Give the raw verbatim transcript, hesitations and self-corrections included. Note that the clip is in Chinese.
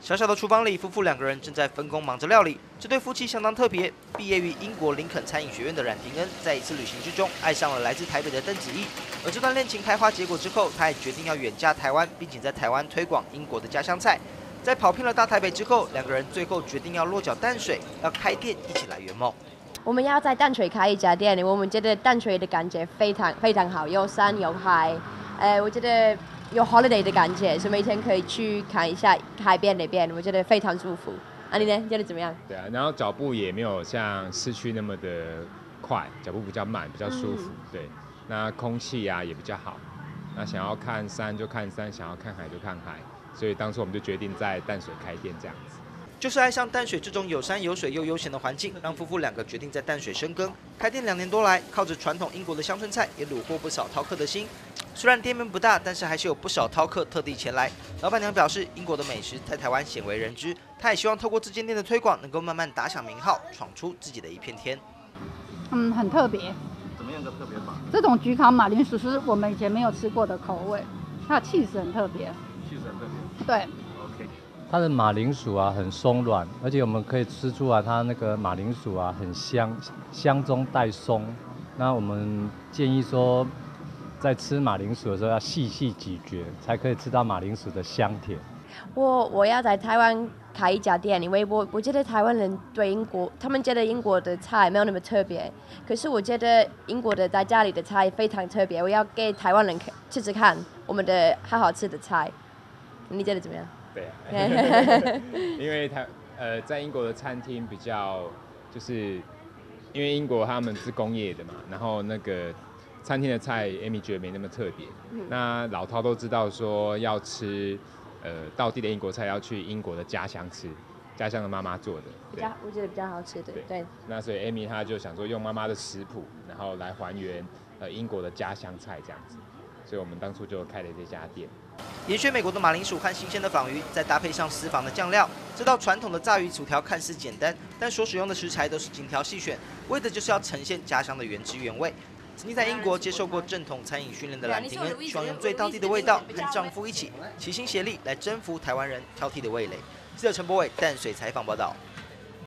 小小的厨房里，夫妇两个人正在分工忙着料理。这对夫妻相当特别，毕业于英国林肯餐饮学院的冉廷恩，在一次旅行之中爱上了来自台北的邓子毅。而这段恋情开花结果之后，他也决定要远嫁台湾，并且在台湾推广英国的家乡菜。在跑遍了大台北之后，两个人最后决定要落脚淡水，要开店，一起来圆梦。 我们要在淡水开一家店，我们觉得淡水的感觉非常非常好，有山有海，呃，我觉得有 holiday 的感觉，所以每天可以去看一下海边那边，我觉得非常舒服。啊，你呢？你觉得怎么样？ 对啊，然后脚步也没有像市区那么的快，脚步比较慢，比较舒服。嗯、对，那空气啊也比较好。那想要看山就看山，想要看海就看海。所以当初我们就决定在淡水开店这样子。 就是爱上淡水这种有山有水又悠闲的环境，让夫妇两个决定在淡水深耕。开店两年多来，靠着传统英国的乡村菜，也虏获不少饕客的心。虽然店面不大，但是还是有不少饕客特地前来。老板娘表示，英国的美食在台湾鲜为人知，她也希望透过这间店的推广，能够慢慢打响名号，闯出自己的一片天。 嗯，很特别。 怎么样个特别法？ 这种焗烤马铃薯是我们以前没有吃过的口味，它的气势很特别。 气势很特别。 对。 OK。 它的马铃薯啊很松软，而且我们可以吃出来它那个马铃薯啊很香，香中带松。那我们建议说，在吃马铃薯的时候要细细咀嚼，才可以吃到马铃薯的香甜。 我我要在台湾开一家店，因为我我觉得台湾人对英国，他们觉得英国的菜没有那么特别，可是我觉得英国的在家里的菜非常特别，我要给台湾人吃吃看我们的好好吃的菜，你觉得怎么样？ 对啊，因为他呃在英国的餐厅比较，就是因为英国他们是工业的嘛，然后那个餐厅的菜 Amy 觉得没那么特别。嗯、那老饕都知道说要吃呃道地的英国菜，要去英国的家乡吃，家乡的妈妈做的， 比较我觉得比较好吃的。对。对那所以 Amy 她就想说用妈妈的食谱，然后来还原呃英国的家乡菜这样子，所以我们当初就开了这家店。 延续美国的马铃薯和新鲜的仿鱼，再搭配上私房的酱料，这道传统的炸鱼薯条看似简单，但所使用的食材都是精挑细选，为的就是要呈现家乡的原汁原味。曾经在英国接受过正统餐饮训练的冉廷恩，希望用最道地的味道，和丈夫一起齐心协力来征服台湾人挑剔的味蕾。记者陈柏伟淡水采访报道。